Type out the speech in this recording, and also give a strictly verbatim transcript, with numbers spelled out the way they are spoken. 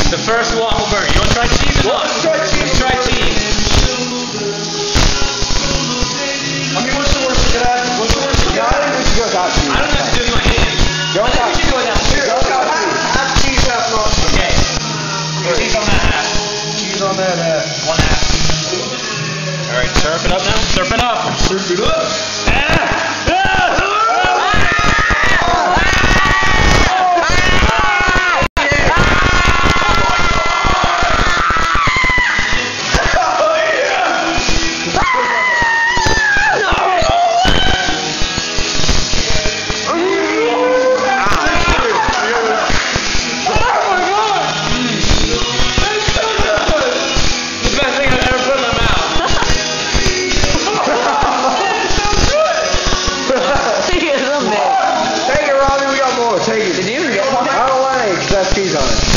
The first waffle burger. You want to try cheese or not? Let's try cheese. Try cheese. I mean, what's the worst that could happen? What's the worst that could happen? I think we should go without cheese. I don't have to do it with my hands. Go I think we without should go without cheese. Go without cheese. Half cheese, half not. Okay. Cheese on that half. Cheese on that half. One half. Alright, surf it up now. Surf it up. Surf it up. Take it, Robbie. We got more. Take it. Did you even get one? I don't like it. That's cheese on it.